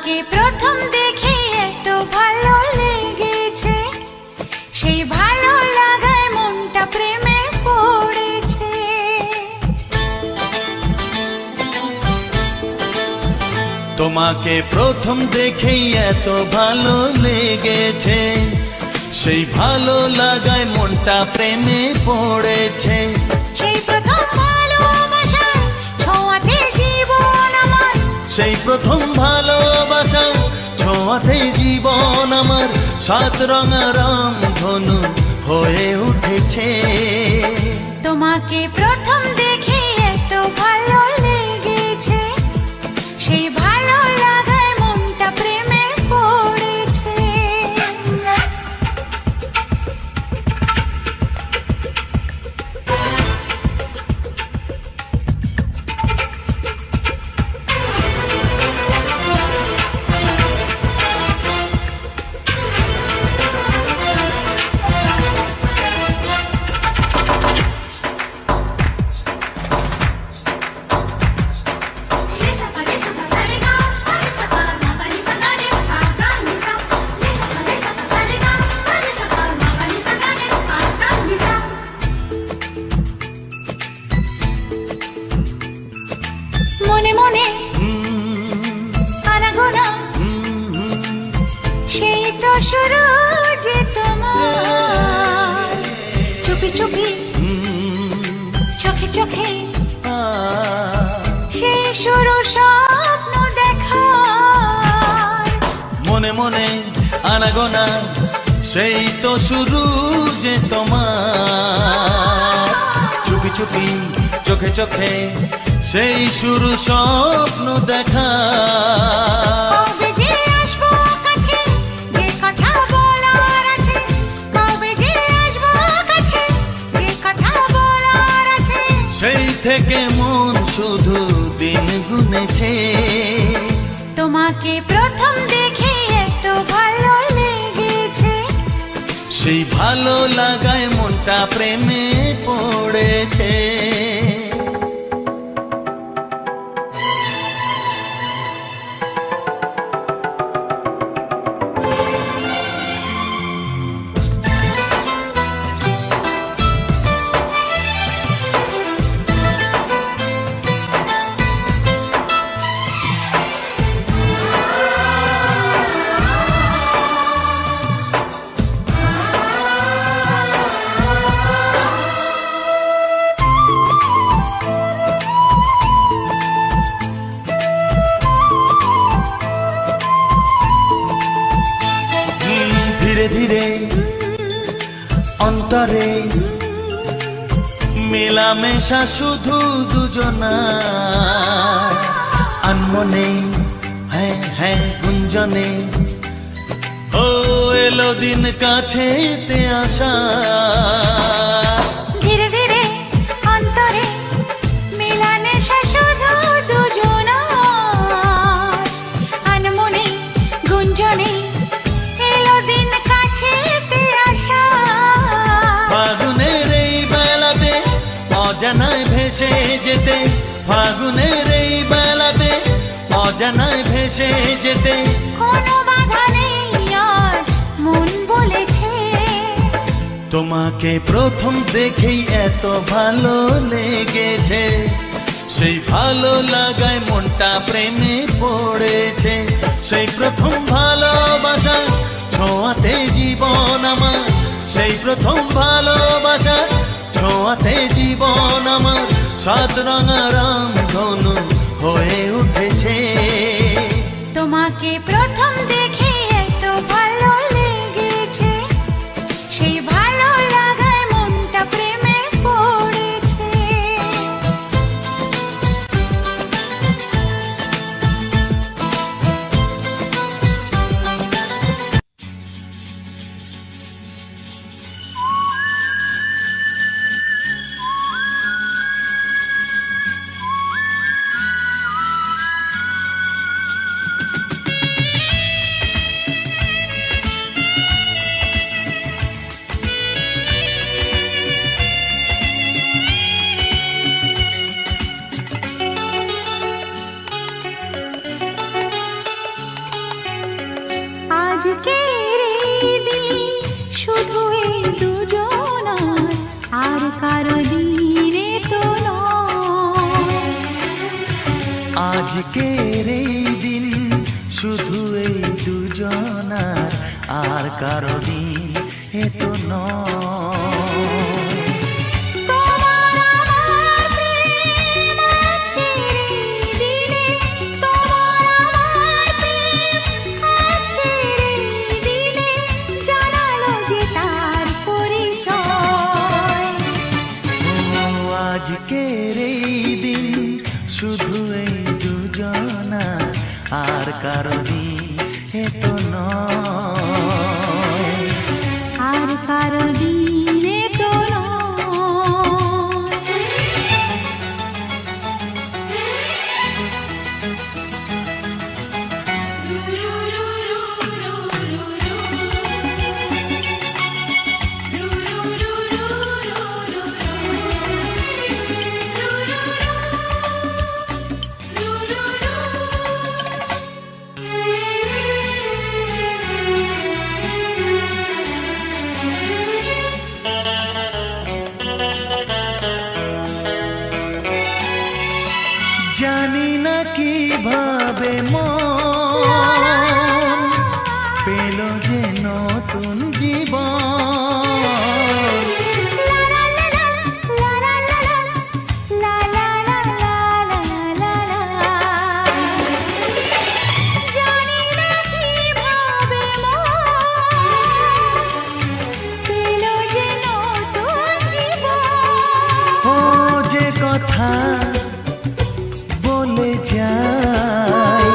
তোমাকে প্রথম দেখে এত ভালো লেগেছে, সেই ভালো লাগায় মনটা প্রেমে পড়েছে। তোমাকে প্রথম দেখেই এত ভালো লেগেছে, সেই ভালো লাগায় মনটা প্রেমে পড়েছে। সেই প্রথম ভালোবাসায় ছোঁয়াতে জীবন আমার, সেই প্রথম ভালোবাসায় ছোঁয়াতে জীবন আমার, সাত রঙা রামধনু হয়ে উঠেছে। তোমাকে প্রথম দেখে এত ভালো লেগেছে, সেই ভালো লাগায় মনটা প্রেমে পড়েছে। মনে মনে আনাগোনা, সেই তো শুরু যে তোমার, চুপি চুপি চোখে চোখে, সেই শুরু স্বপ্ন দেখা। মনে মনে আনাগোনা, সেই তো শুরু যে তোমার, চুপি চুপি চোখে চোখে, সেই শুরু স্বপ্ন দেখা। কবে যে আসবো কাছে, যে কথা বলার আছে, কবে যে আসবো কাছে, যে কথা বলার আছে, সেই থেকে মন শুধু দিন গুনেছে। তোমাকে প্রথম দেখে এত ভালো লেগেছে, সেই ভালো লাগায় মনটা প্রেমে পড়েছে। ধীরে ধীরে অন্তরে মেলামেশা শুধু দুজনার, আনমনে হ্যাঁ হ্যাঁ গুঞ্জনে, ও এলো দিন কাছেতে আসা। ধীরে ধীরে অন্তরে মেলামেশা শুধু দুজনার, আনমনে গুঞ্জনে, এলো দিন কাছেতে আসা। ফাগুনের এই বেলাতে অজানায় ভেসে যেতে, ফাগুনের এই বেলাতে অজানায় ভেসে যেতে, কোনো বাধা নেই আজ মন বলেছে। তোমাকে প্রথম দেখেই এত ভালো লেগেছে, সেই ভালো লাগায় মনটা প্রেমে পড়েছে। সেই প্রথম ভালোবাসা ছোঁয়াতে জীবন আমার, সেই প্রথম ভালোবাসা ছোঁয়াতে জীবন আমার, সাত রঙা রামধনু হয়ে উঠেছে। তোমাকে প্রথম দেখে এত ভালো লেগেছে, সেই ভালো লাগায় মনটা প্রেমে পড়েছে। আজকের এই দিন শুধু এই দুজনার, আর কারো দিন এ তো নয়। আজকের এই দিন শুধু এই দুজনার, আর কারো দিন এ তো নয়, আর কারো দিন এ তো জানি না কিভাবে মন পেল যে নতুন জীবন। ও যে কথা বলে যাই,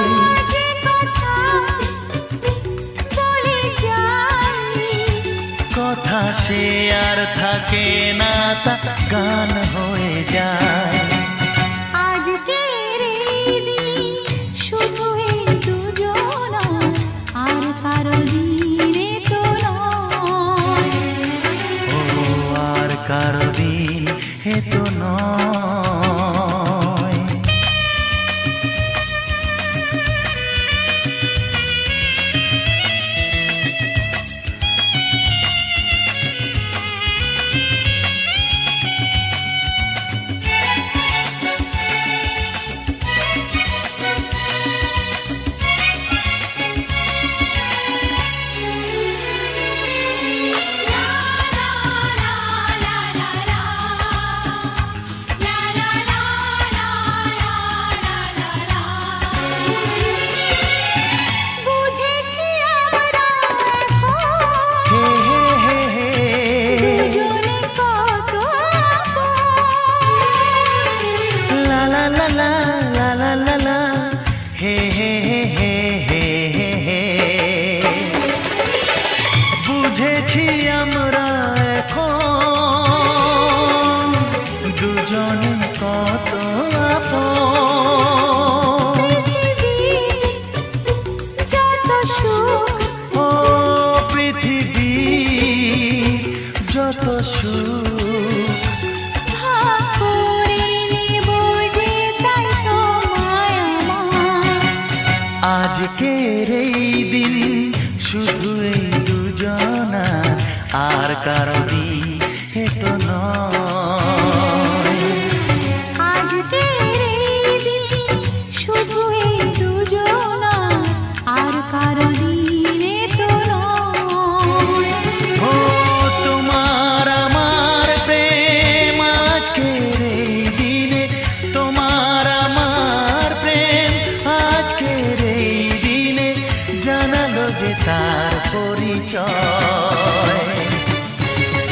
কথা সে আর থাকে না, তা গান হয়ে যায়। আজকের এই দিন শুধু এই দুজনার, আর কারো দিন এ তো নয়, ও আর কারো দিন এ তো নয়। বুঝেছি আমরা হে হে হে হে, দুজনে কত লা লা লা লা লা লা লা লা, হে হে হে হে হে হে হে। বুঝেছি আমরা এখন দুজনে কত আপন। যত সুখ ও পৃথিবী যত সুখ, ভাগ করে নেব যে, তাই তো মায়া আমার। আজকের এই দিন শুধু এই দুজনার, আর কারো দিন এ তো নয়। আজকের এই দিন শুধু এই দুজনার, আর কারো দিন এ তো নয়। ও তোমার আমার প্রেম আজকের এই দিনে, তোমার আমার প্রেম আজকের এই দিনে জানালো যে তার পরিচয়।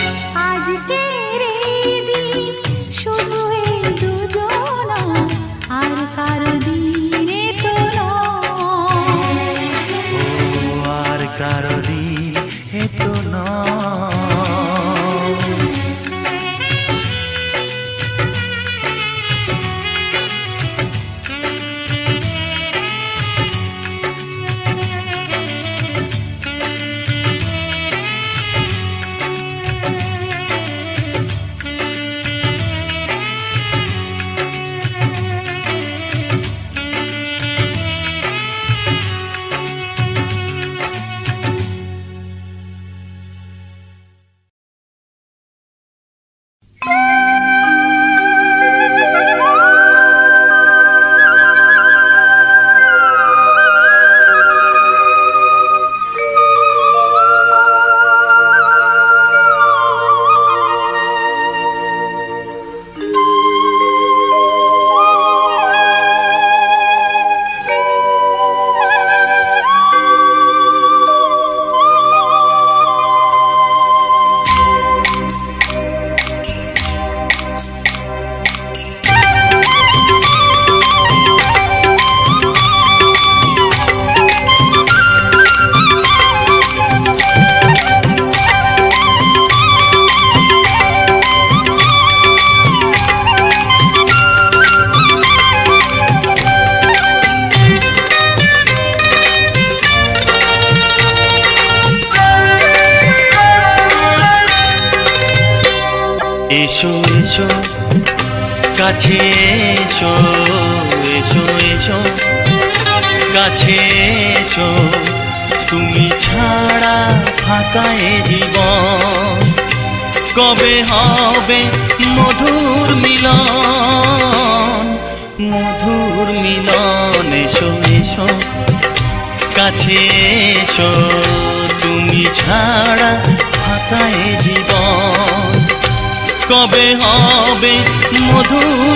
এসো কাছে এসো এসো এসো কাছে এসো তুমি ছাড়া ফাঁকা এ জীবন কবে হবে মধুর মিলন মধুর মিলন এসো এসো কাছে এসো তুমি ছাড়া ফাঁকা এ জীবন কবে হবে মধুর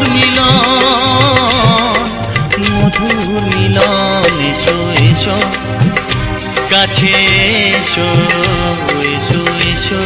মিলন মধুর মিলন এসো এসো কাছে এসো এসো এসো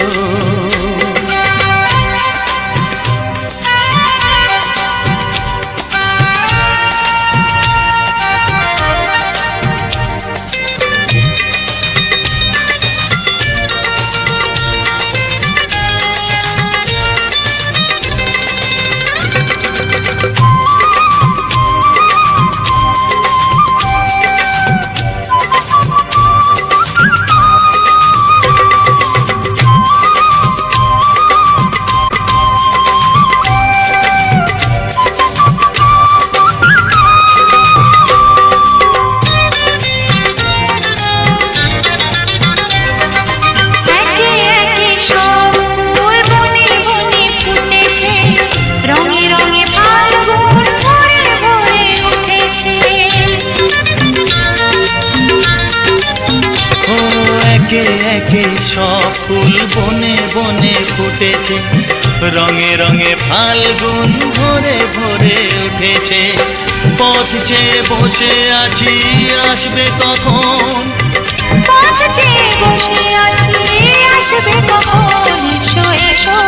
একে একে সব ফুল বনে বনে ফুটেছে রঙে রঙে ফাল্গুন ভরে ভরে উঠেছে পথ চেয়ে বসে আছি আসবে কখন পথ চেয়ে বসে আছি আসবে কখন এসো এসো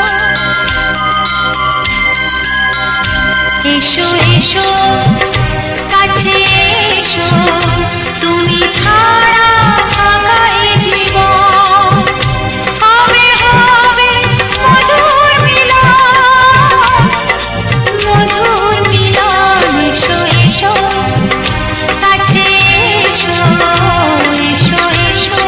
এসো এসো কাছে এসো তুমি ছাড়া ফাঁকা এ জীবন হবে হবে মধুর মিলন এসো এসো কাছে এসো এসো এসো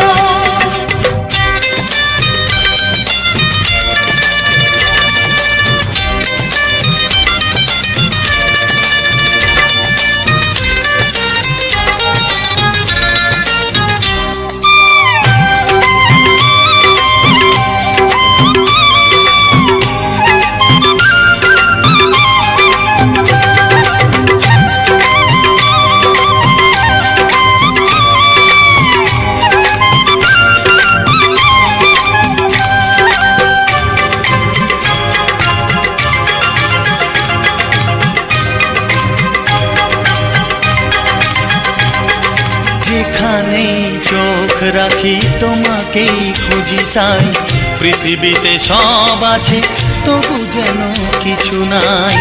যেখানেই চোখ রাখি তোমাকেই খুঁজি তাই পৃথিবীতে সব আছে তবু যেন কিছু নাই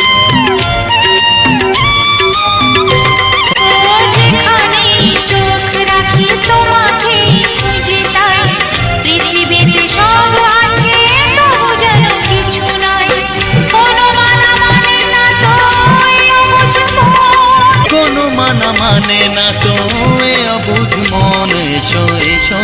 যেখানেই চোখ রাখি তোমাকেই খুঁজি তাই পৃথিবীতে সব আছে তবু যেন কিছু নাই কোনো মানা মানে না তো এ অবুঝ মন কোনো মানা মানে না তো এ অবুঝ মন এসো এসো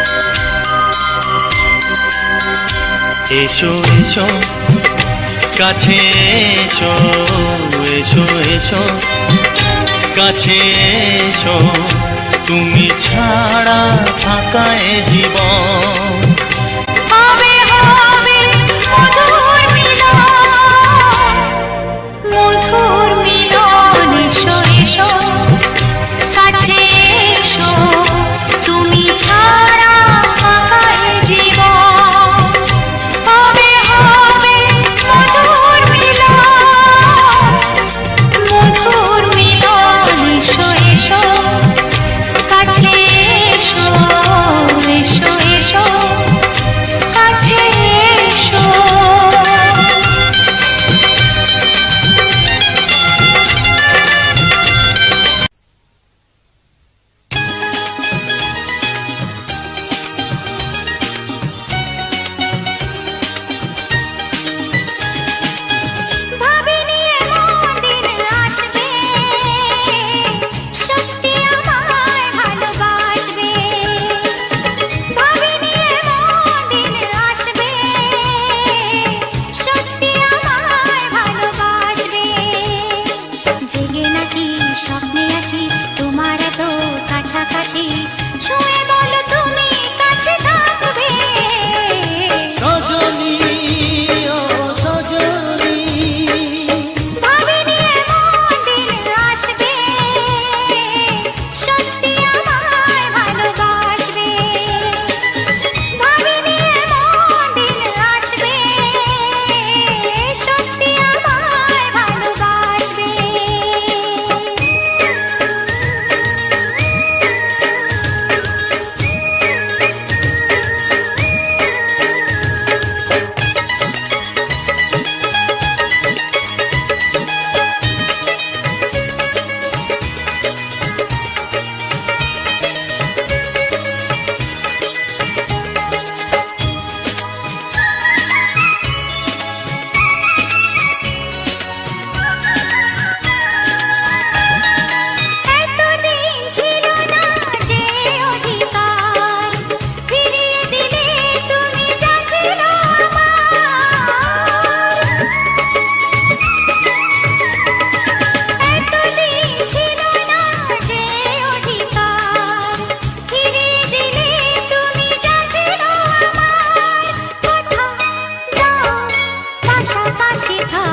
এসো এসো কাছে এসো এসো এসো কাছে এসো তুমি ছাড়া ফাঁকা এ জীবন হবে হবে মধুর মিলন এসো এসো কাছে এসো তুমি ছাড়া ফাঁকা এ জীবন হবে হবে মধুর মিলন এসো এসো কাছে এসো এসো এসো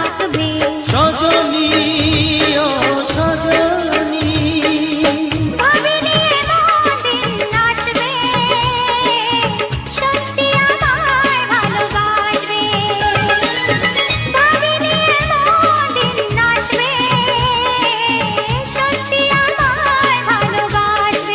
থাকবে। সজনী ও সজনী, ভাবিনি এমন দিন আসবে, সত্যি আমায় ভালোবাসবে। ভাবিনি এমন দিন আসবে, সত্যি আমায় ভালোবাসবে।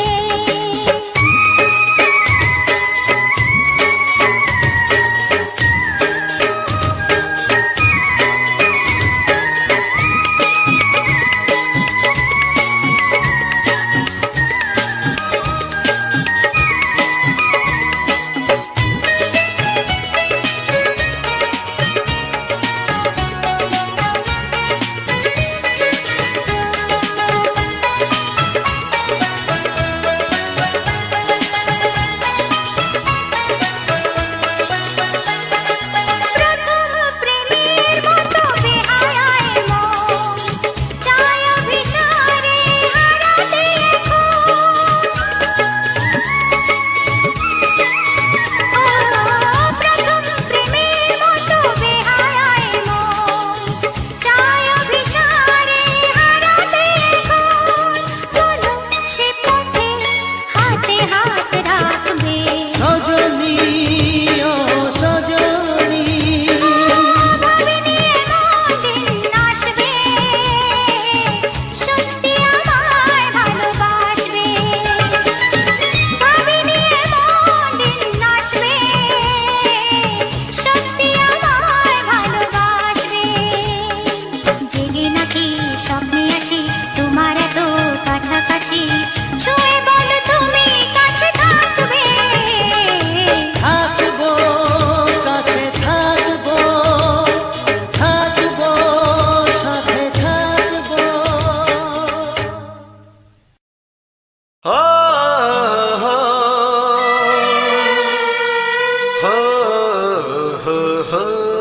প্রথম প্রেমের মতো বেহায়ায় মন, চায় অভিসারে হারাতে প্রথম প্রেমের মতো বেহায়ায় মন, চায় অভিসারে হারাতে বলো সে পথে হাতে হাত রাখবে। সজনী ও সজনী, ভাবিনি এমন দিন আসবে, সত্যি আমায় ভালোবাসবে। ভাবিনি এমন দিন আসবে, সত্যি আমায় ভালোবাসবে। জেগে নাকি স্বপ্নে আসি তোমার এত কাছাকাছি, ছুঁয়ে বলো তুমি কাছে থাকবে। থাকবো সাথে থাকবো, থাকবো সাথে থাকবো। ও হো হো হো হো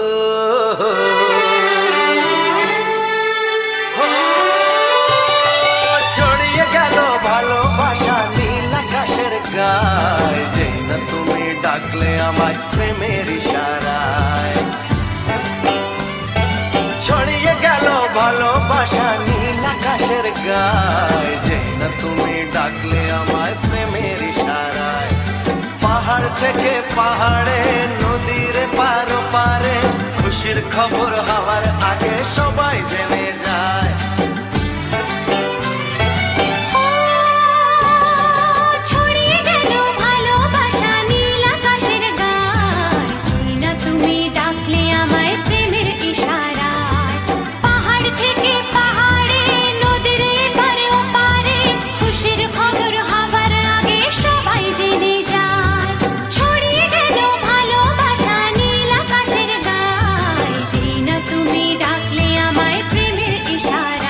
ছড়িয়ে গেল ভালোবাসা নীল আকাশের গায়, যেই না তুমি ডাকলে আমায় প্রেমের ইশারায়। ছড়িয়ে গেল ভালোবাসা নীল আকাশের গায়, যেই না তুমি ডাকলে আমায় প্রেমের ইশারায়। পাহাড় থেকে পাহাড়ে, নদীর পার পারে, খুশির খবর হওয়ার আগে সবাই জেনে যায়। ছড়িয়ে গেল ভালোবাসা নীল আকাশের গায়, যেই না তুমি ডাকলে আমায় প্রেমের ইশারায়। পাহাড় থেকে পাহাড়ে, নদীর এপারে ওপারে, খুশির খবর হবার আগে সবাই জেনে যায়। ছড়িয়ে গেল ভালোবাসা নীল আকাশের গায়, যেই না তুমি ডাকলে আমায় প্রেমের ইশারায়।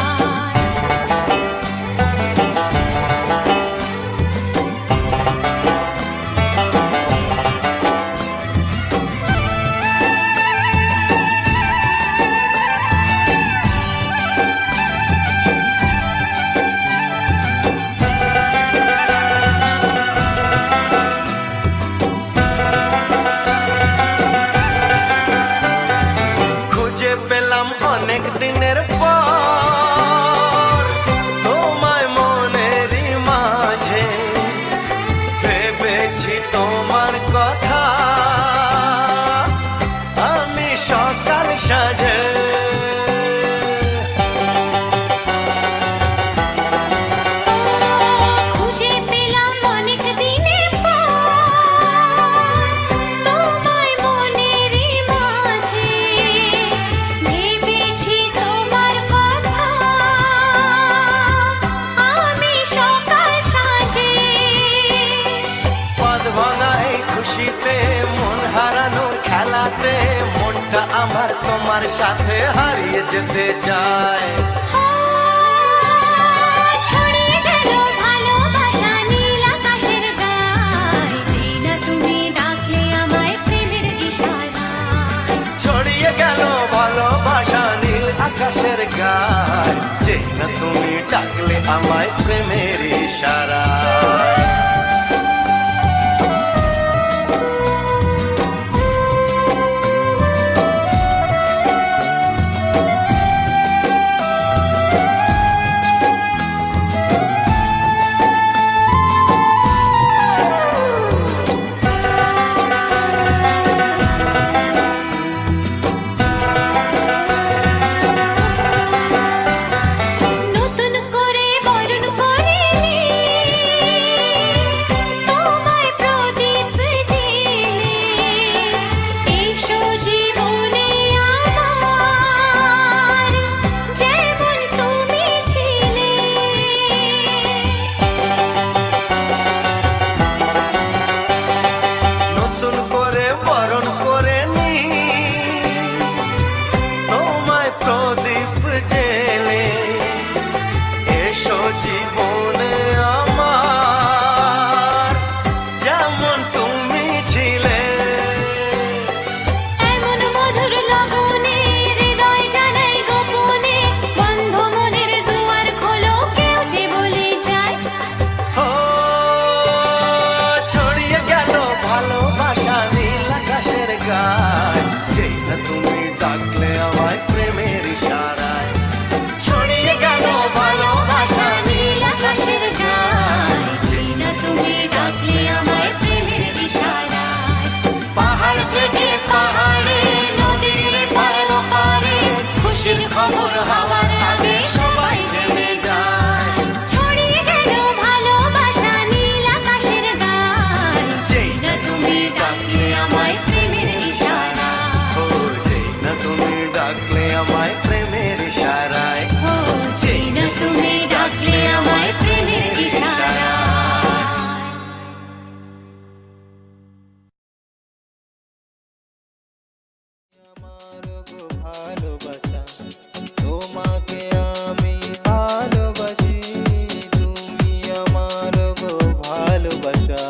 খুঁজে পেলাম অনেক দিনের পর তোমায় মনেরই মাঝে, ভেবেছি তোমার কথা আমি সকাল সাজে। খুঁজে পেলাম অনেক দিনের পর তোমায় মনেরই মাঝে, ভেবেছি তোমার কথা আমি সকাল সাজে। পদ ভাঙাই খুশিতে, মন হারানোর খেলাতে, মনটা আমার তোমার সাথে হারিয়ে যেতে চায়। ছড়িয়ে গেল ভালোবাসা নীল আকাশের গায়, যেই না তুমি ডাকলে আমায় প্রেমের ইশারায়। ছড়িয়ে গেল ভালোবাসা নীল আকাশের গায়, যেই না তুমি ডাকলে আমায় প্রেমের ইশারায়। খুশির খবর হওয়ার আগে সবাই জেনে যায়, ছড়িয়ে গেল ভালোবাসা নীল আকাশের গায়। যেই না তুমি ডাকলে আমায় প্রেমের ইশারা, ও যেই না তুমি ডাকলে আমায় প্রেমের ইশারায়, ও যেই না তুমি ডাকলে আমায় প্রেমের ইশারা। আমার গো ভালোবাসা, তোমাকে আমি ভালোবাসি, তুমি আমার গো ভালোবাসা।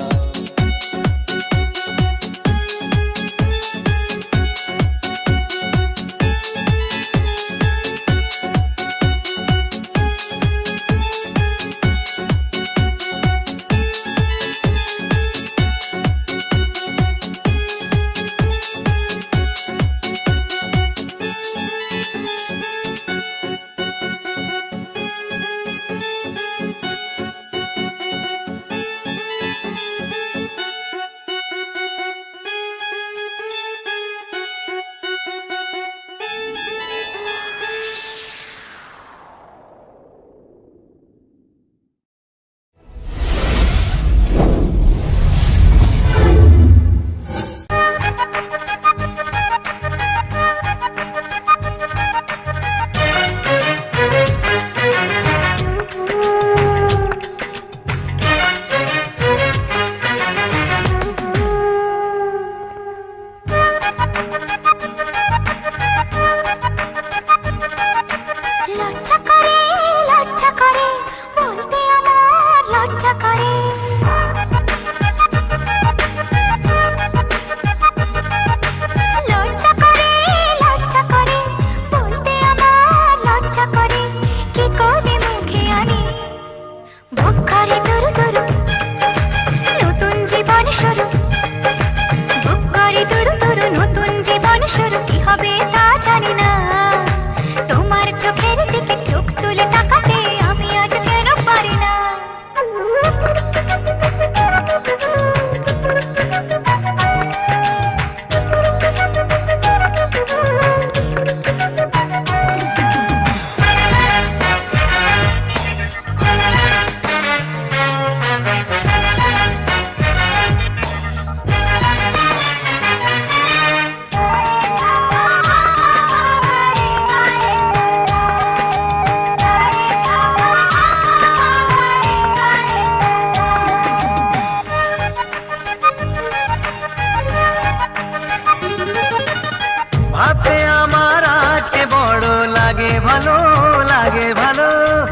ভালো লাগে ভালো,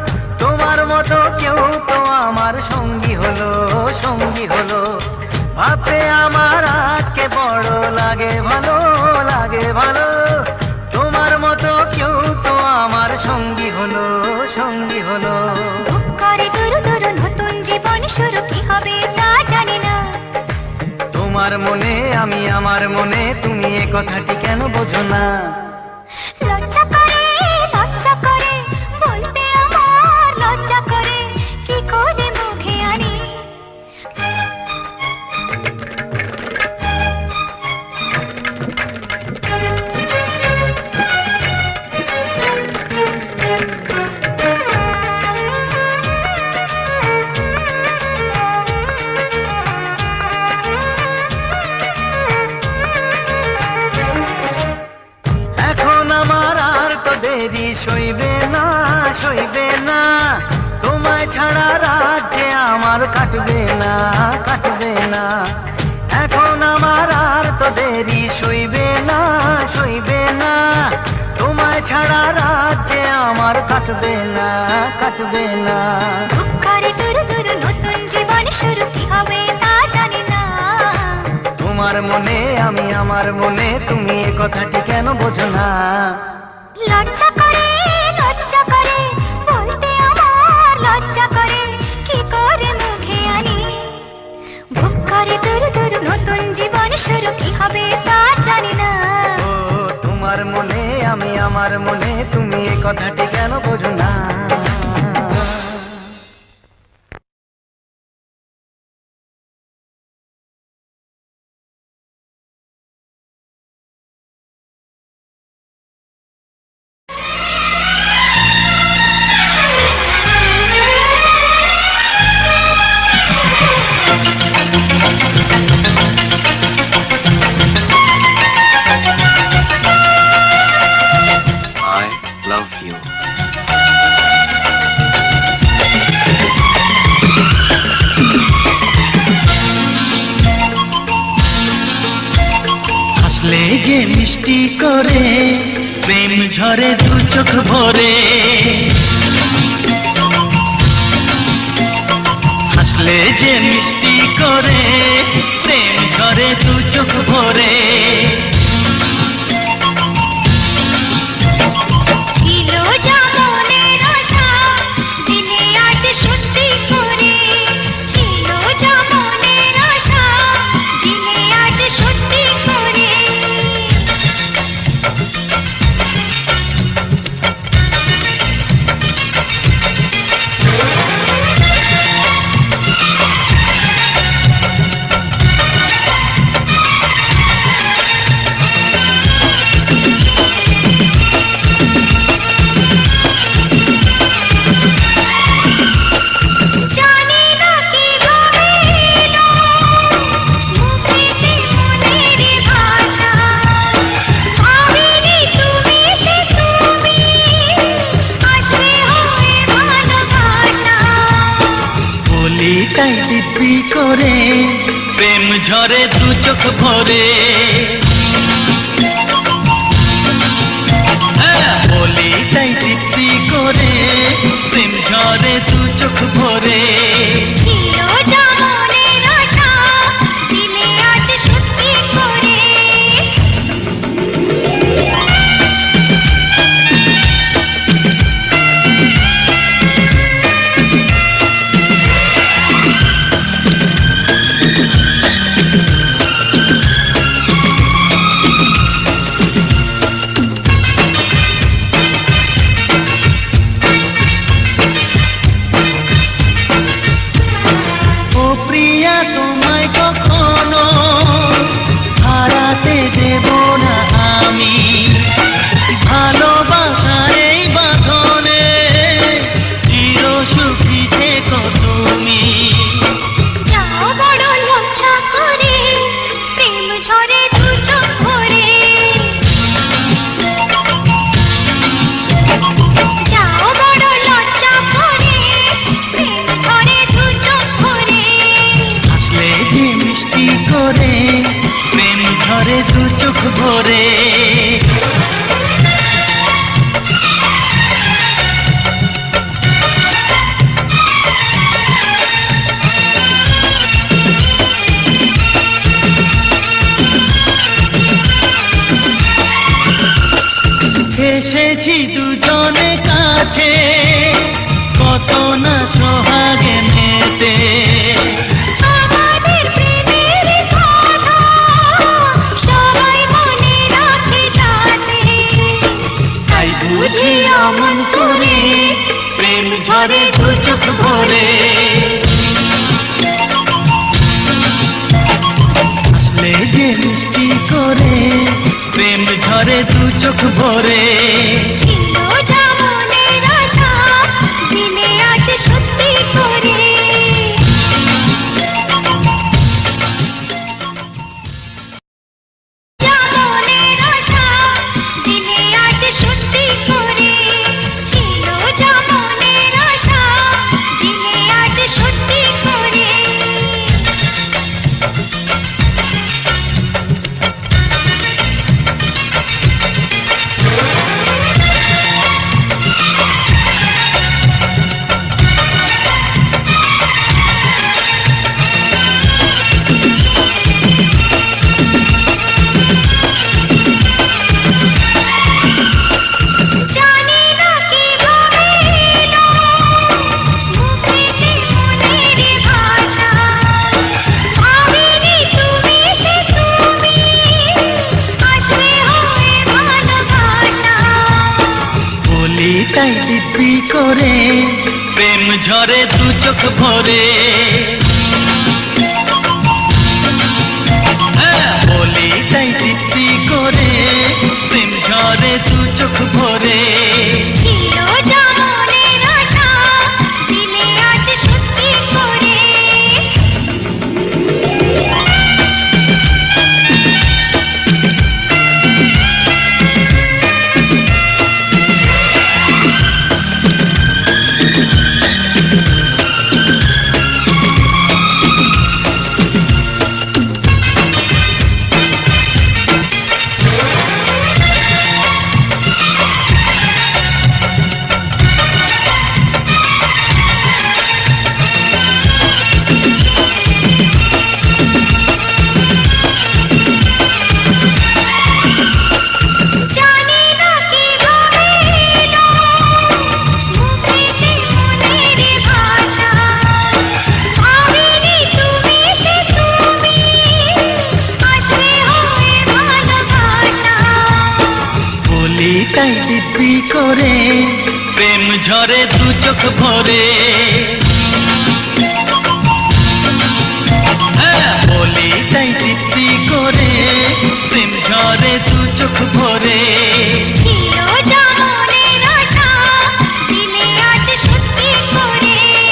তোমার মতো কেউ তো আমার সঙ্গী হলো, সঙ্গী হলো। ভাবতে আমার আজকে বড় লাগে ভালো, লাগে ভালো, তোমার মতো কেউ তো আমার সঙ্গী হলো, সঙ্গী হলো। করে দূর দূর নতুন জীবন শুরু কি হবে তা জানি না। তোমার মনে আমি আমার মনে, তুমি এ কথাটি কেন বোঝো না? লজ্জা করে বলতে আমার লজ্জা করে, কি করে মুখে আনি। সইবে না, সইবে না, তোমায় ছাড়া রাজ্যে আমার কাটবে না, কাটবে না। এখন আমার আর তো দেরি সইবে না, সইবে না, তোমায় ছাড়া রাজ্যে আমার কাটবে না, কাটবে না। করে দূর দূর নতুন জীবন শুরু কি হবে তা জানি না। তোমার মনে আমি আমার মনে, তুমি এ কথাটি কেন বোঝো না? লজ্জা করে বলতে আমার লজ্জা করে, কি করে মুখে আনি। বুক করে দূর দূর নতুন জীবন শুরু কি হবে তা জানি না। ও তোমার মনে আমি আমার মনে, তুমি এ কথাটি কেন বোঝো না? love you. হাসলে যে মিষ্টি করে প্রেম ঝরে দু চোখ ভরে, হাসলে যে মিষ্টি করে প্রেম ঝরে দু চোখ ভরে। ছিল যা মনের আশা দিনে আজ সত্যি করে, ছিল যা মনের আশা দিনে আজ সত্যি করে। জানি না কিভাবে এলো মুখেতে মনের ভাষা, ভাবিনি তুমি সে তুমি আসবে হয়ে ভালোবাসা। বলি তাই দিব্যি করে প্রেম ঝরে দু চোখ ভরে, বলি তাই দিব্যি করে প্রেম ঝরে দু চোখ ভরে। ছিল যা মনের আশা দিলে আজ সত্যি করে। ও প্রিয়া তোমায় কখনো হারাতে দেব না আমি, ভালোবাসার এই বাঁধনে চির সুখী থেকো তুমি। যাও বড় লজ্জা করে প্রেম ঝরে দু চোখ ভরে, যাও বড় লজ্জা করে প্রেম ঝরে দু চোখ ভরে। হাসলে যে মিষ্টি করে প্রেম ঝরে দু চোখ ভরে। এসেছি দুজনে কাছে কত না সোহাগে নেতে, আমাদের প্রেমের কথা সবাই মনে রাখে যাতে, তাই বুঝি অমন করে প্রেম ঝরে দু চোখ ভরে। হাসলে যে মিষ্টি করে প্রেম ঝরে দু চোখ ভরে। ছিল যা মনের আশা দিনে আজ সত্যি করে। যা মনের আশা দিনে আজ সত্যি করে, ছিল যা মনের আশা দিনে আজ সত্যি করে। জানি না কিভাবে এলো মুখেতে মনের ভাষা, ভাবিনি তুমি সে তুমি আসবে হয়ে ভালোবাসা। বলি তাই দিব্যি করে প্রেম ঝরে দু চোখ ভরে, বলি তাই দিব্যি করে প্রেম ঝরে দু চোখ ভরে। ছিল যা মনের আশা দিলে আজ সত্যি করে। করে প্রেম ঝরে দু চোখ ভরে বলি তাই দিব্যি করে প্রেম ঝরে দু চোখ ভরে ছিল যেমনের আশা দিলে আজ সত্যি করে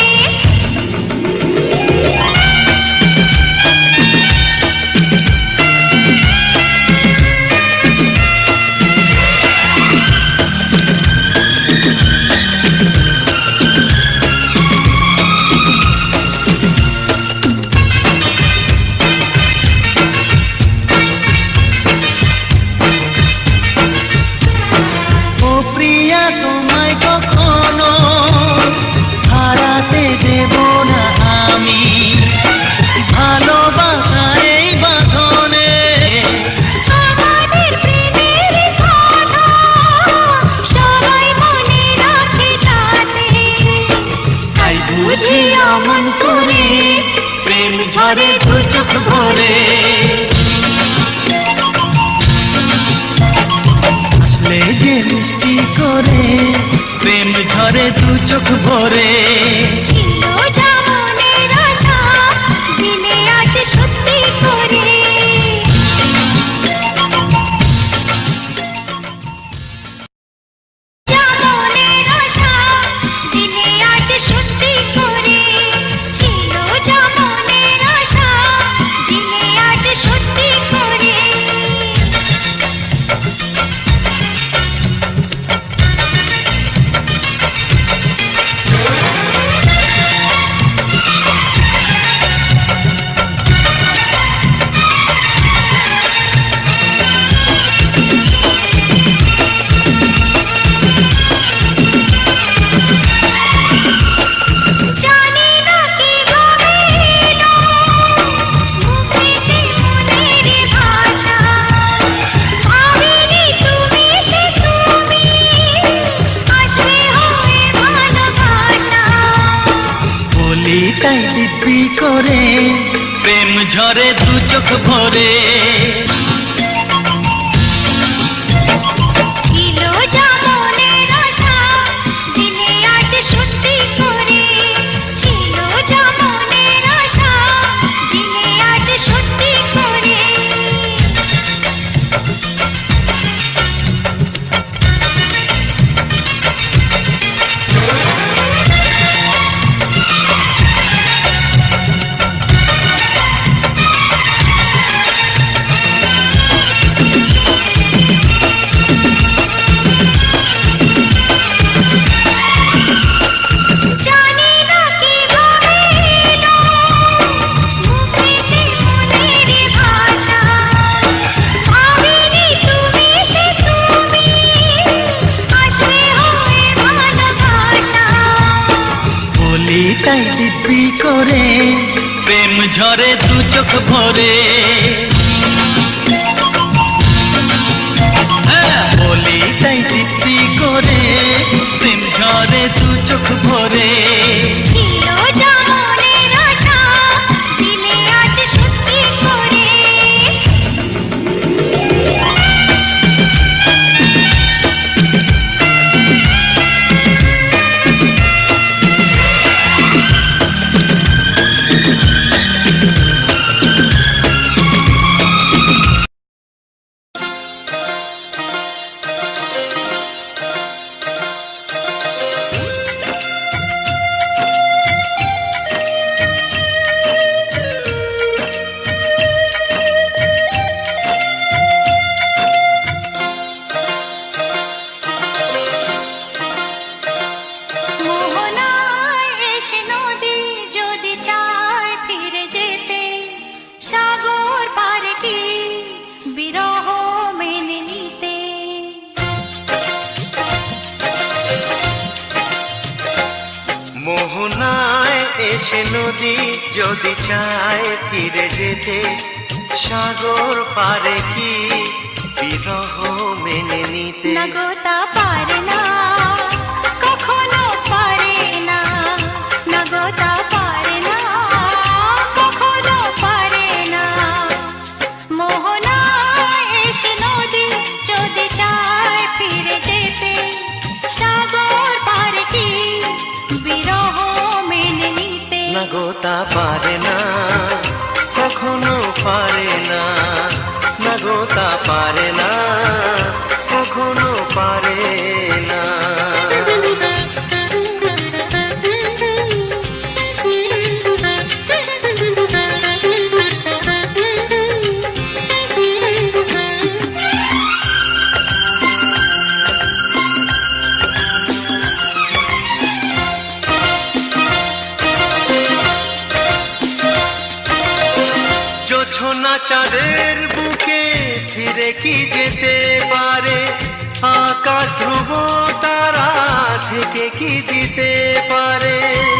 ও প্রিয়া তোমায় কখনো হারাতে দেব না আমি ভালোবাসার এই বাঁধনে আমাদের প্রেমের কথা সবাই মনে রাখে যাতে তাই বুঝি অমন করে প্রেম ঝরে দু চোখ ভরে আসলে যে মিষ্টি করে প্রেম ঝরে দু চোখ ভরে ছিল যেমনের আশা দিলে আজ সত্যি করে যেমনের আশা দিলে আজ সত্যি করে ছিল যেমনের আশা দিলে আজ সত্যি করে জানি না কিভাবে এলো মুখেতে মনের ভাষা ভাবিনি তুমি সে তুমি আসবে হয়ে ভালোবাসা বলি তাই দিব্যি করে প্রেম ঝরে দু চোখ ভরে ছিল যেমনের আশা দিলে আজ সত্যি করে ছিল যেমনের আশা দিলে আজ সত্যি করে জানি না কিভাবে এলো মুখেতে মনের ভাষা ভাবিনি তুমি সে তুমি আসবে হয়ে ভালোবাসা বলি তাই দিব্যি করে প্রেম ঝরে দু চোখ ভরে বলি তাই দিব্যি করে প্রেম ঝরে দু চোখ ভরে ছিল যেমনের আশা দিলে আজ সত্যি করে মোহনায় এসে নদী যদি চায় ফিরে যেতে সাগর পারে কি বিরহ মেনে নিতে মোহনায় এসে নদী যদি চায় ফিরে যেতে সাগর পারে কি বিরহ মেনে নিতে নগতা পারে না কখনো পারে না নগতা পারে না কখনো পারে না মোহনায় এসে নদী যদি চায় ফিরে যেতে গো তা পারে না, কখনো পারে না, না গো তা পারে না, কখনো পারে না। চাঁদের বুকে ফিরে কি যেতে পারে, আকাশ ধ্রুব তারা থেকে কি দিতে পারে।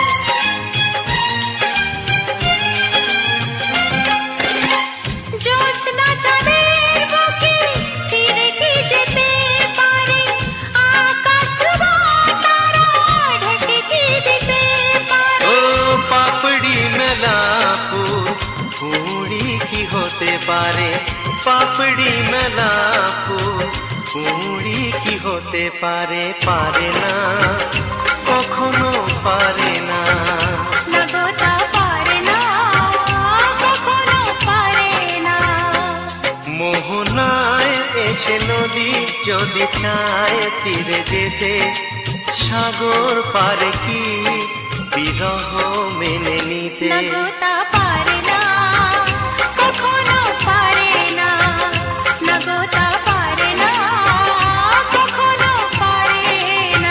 জ্যোৎস্না চাঁদের বুকে ফিরে কি যেতে পারে, আকাশ ধ্রুব তারা ঢেকে কি দিতে পারে। ও পাপড়ি মেলা ফুল কুড়ি কি হতে পারে, পাপড়ি মেলা ফুল কুড়ি কি হতে পারে, পারে না, কখনো পারে না, না গো তা পারে না, কখনো পারে না। মোহনায় এসে নদী যদি চায় ফিরে যেতে, সাগর পারে কি বিরহ মেনে নিতে। না গো তা পারে না, কখনো পারে না, না গো তা পারে না, কখনো পারে না।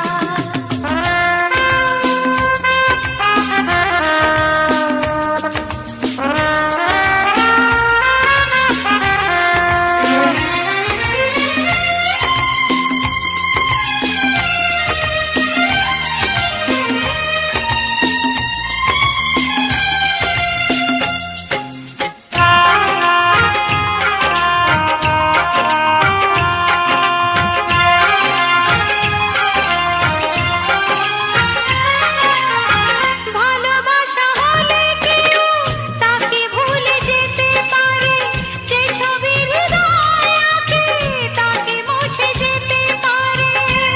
ভালোবাসা হলে কেউ তাকে ভুলে যেতে পারে, যে ছবি হৃদয়ে আঁকে তাকে মুছে যেতে পারে।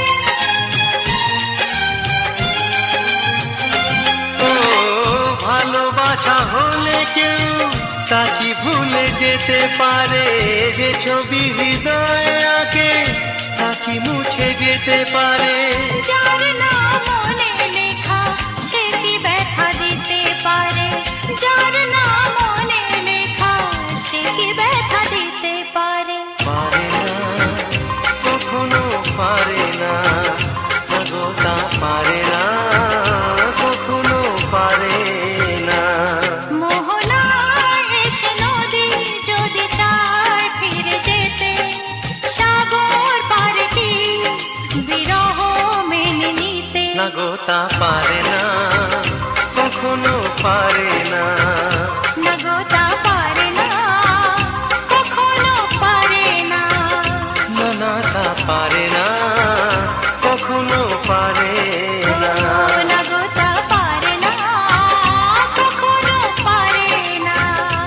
ও ভালোবাসা হলে কেউ তাকে ভুলে যেতে পারে, যে ছবি হৃদয়ে আঁকে তাকে মুছে যেতে পারে। যার নাম মনে লেখা সে কি ব্যথা দিতে পারে, যার নাম মনে লেখা সে কি ব্যথা দিতে পারে। পারে না, কখনো পারে না, না গো তা পারে না, কখনো পারে না। মোহনায় এসে নদী যদি চায় ফিরে যেতে, সাগর পারে কি বিরহ মেনে নিতে। না গো তা পারে না, কখনো পারে না, না গো তা পারে না, কখনো পারে না। না না তা পারে না, কখনো পারে না। না গো তা পারে না, কখনো পারে না।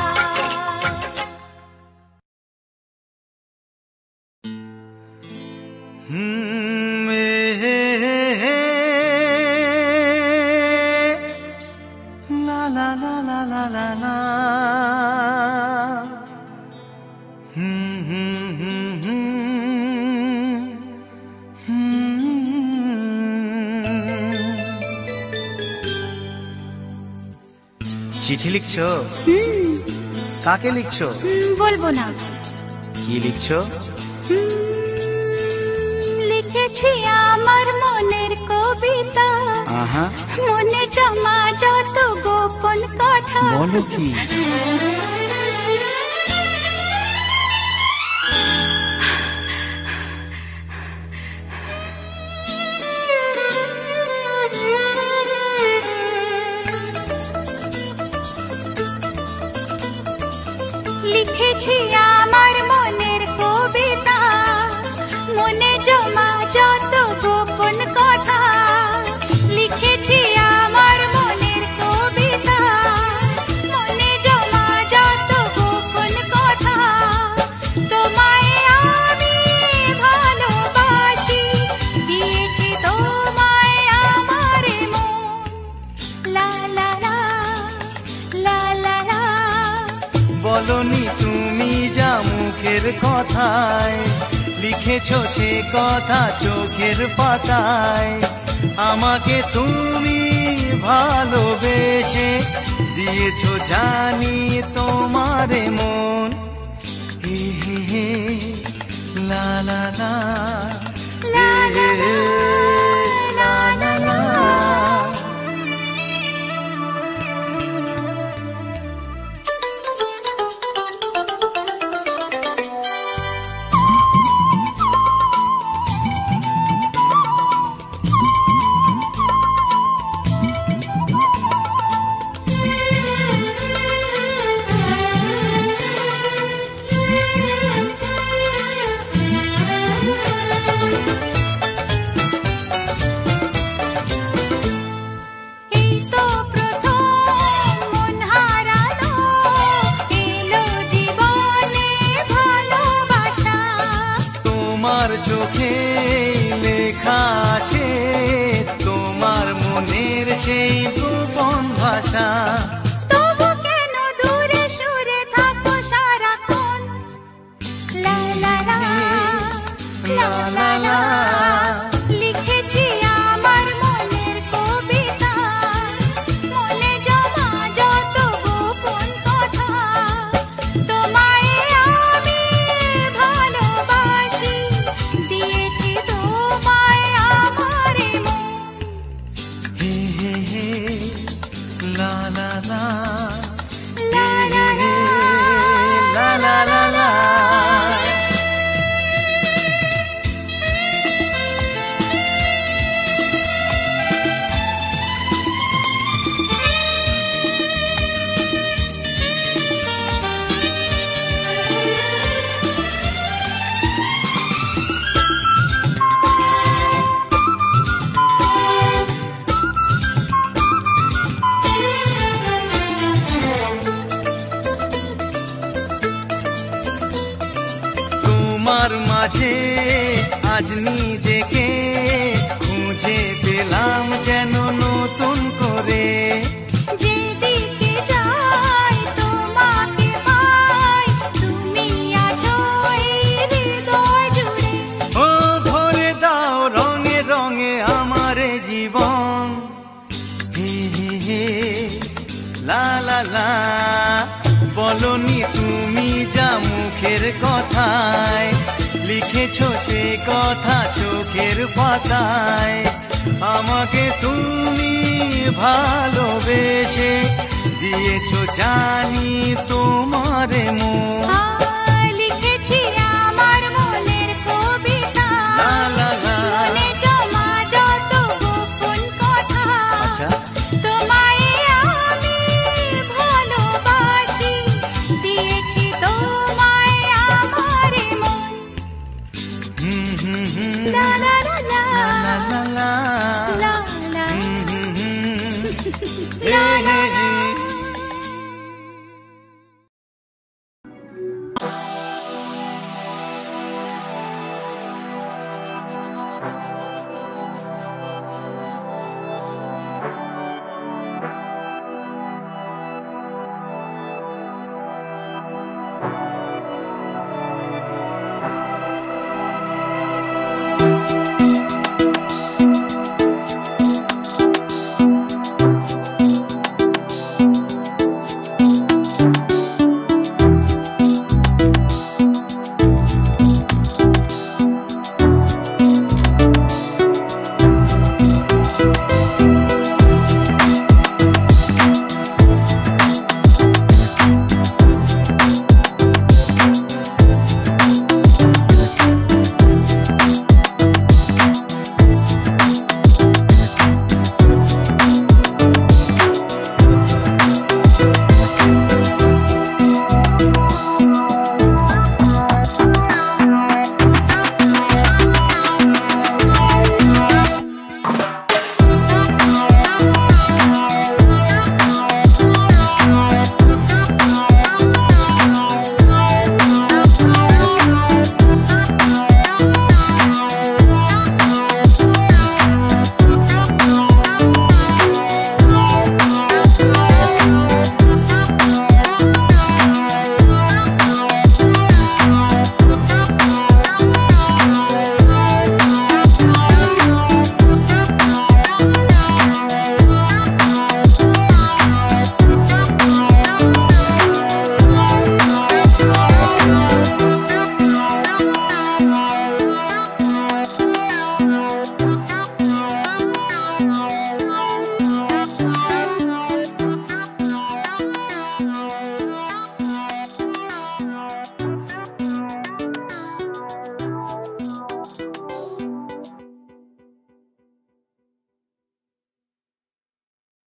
লা লা লা লা লা লা লা। চিঠি লিখছো? কাকে লিখছো? বলবো না। কি লিখছো? লিখেছি আমার মনের কবিতা, আহা, মনে জমা যত গোপন কথা। বলো কি? লিখেছি আমার মনের কবিতা, মনে জমা যত গোপন কথা। লিখেছি আমার মনের কবিতা, মনে জমা যত বলনি তুমি যা মুখের কথায়, লিখেছো সে কথা চোখের পাতায়। আমাকে তুমি ভালোবেসে দিয়েছো জানি তোমারে মন। হে হে হে লা লা লা লা লা লা লা লা। চোখে লেখা আছে তোমার মনের সেই গোপন ভাষা। তবু কেন দূরে সরে থাকো সারাক্ষণ? লা লা লা লা লা লা। লিখেছি আমার মনের কবিতা, মনে জমা যত গোপন কথা। তোমায় আমি ভালোবাসি, দিয়েছি তোমায় আমার মন। হে হে হে লা লা লা লা লা লা লা লা লা লা। তোমার মাঝে আজ নিজেকে খুঁজে পেলাম যেন নতুন করে। যেদিকে যাই তোমাকে পাই, তুমি আছো এই হৃদয় জুড়ে। ও ভরে দাও রঙে রঙে আমার জীবন। হে হে হে লা লা লা। বলনি তুমি যা মুখের কথায়, লিখেছো সে কথা চোখের পাতায়। আমাকে তুমি ভালোবেসে দিয়েছো জানি তোমারে মন। লিখেছি